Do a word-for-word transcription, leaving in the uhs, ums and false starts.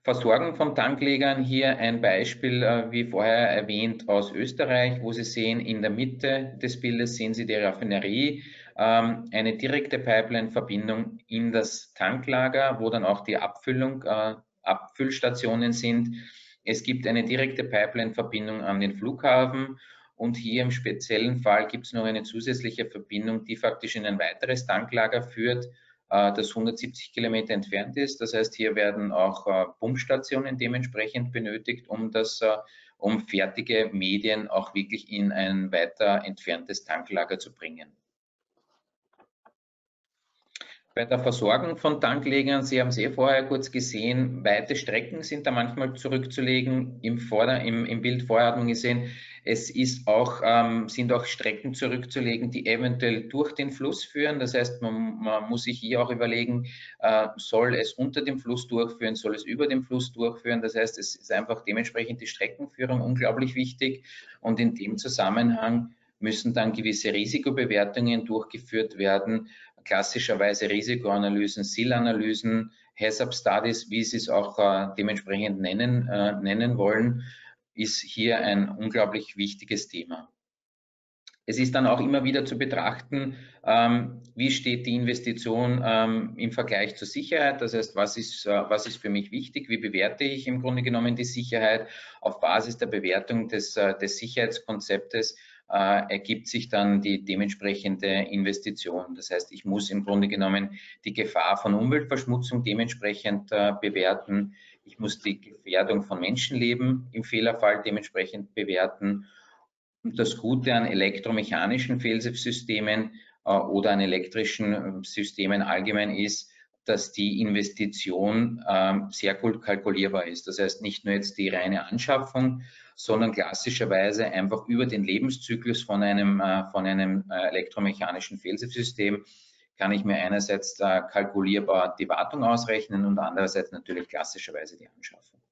Versorgung von Tanklegern, hier ein Beispiel, äh, wie vorher erwähnt, aus Österreich, wo Sie sehen, in der Mitte des Bildes sehen Sie die Raffinerie, ähm, eine direkte Pipeline-Verbindung in das Tanklager, wo dann auch die Abfüllung, äh, Abfüllstationen sind. Es gibt eine direkte Pipeline-Verbindung an den Flughafen und hier im speziellen Fall gibt es noch eine zusätzliche Verbindung, die faktisch in ein weiteres Tanklager führt, das hundertsiebzig Kilometer entfernt ist. Das heißt, hier werden auch äh, Pumpstationen dementsprechend benötigt, um das, äh, um fertige Medien auch wirklich in ein weiter entferntes Tanklager zu bringen. Bei der Versorgung von Tanklegern, Sie haben es eh vorher kurz gesehen, weite Strecken sind da manchmal zurückzulegen. Im, Vorder-, im, im Bild vorher hat man gesehen, es ist auch, ähm, sind auch Strecken zurückzulegen, die eventuell durch den Fluss führen. Das heißt, man, man muss sich hier auch überlegen, äh, soll es unter dem Fluss durchführen, soll es über dem Fluss durchführen. Das heißt, es ist einfach dementsprechend die Streckenführung unglaublich wichtig. Und in dem Zusammenhang müssen dann gewisse Risikobewertungen durchgeführt werden, klassischerweise Risikoanalysen, S I L-Analysen, Hazard Studies, wie Sie es auch äh, dementsprechend nennen, äh, nennen wollen, ist hier ein unglaublich wichtiges Thema. Es ist dann auch immer wieder zu betrachten, ähm, wie steht die Investition ähm, im Vergleich zur Sicherheit. Das heißt, was ist, äh, was ist für mich wichtig? Wie bewerte ich im Grunde genommen die Sicherheit? Auf Basis der Bewertung des, äh, des Sicherheitskonzeptes äh, ergibt sich dann die dementsprechende Investition. Das heißt, ich muss im Grunde genommen die Gefahr von Umweltverschmutzung dementsprechend äh, bewerten. Ich muss die Gefährdung von Menschenleben im Fehlerfall dementsprechend bewerten. Und das Gute an elektromechanischen Fail-Safe-Systemen äh, oder an elektrischen Systemen allgemein ist, dass die Investition äh, sehr gut kalkulierbar ist. Das heißt, nicht nur jetzt die reine Anschaffung, sondern klassischerweise einfach über den Lebenszyklus von einem, äh, von einem äh, elektromechanischen Fail-Safe-System kann ich mir einerseits äh, kalkulierbar die Wartung ausrechnen und andererseits natürlich klassischerweise die Anschaffung.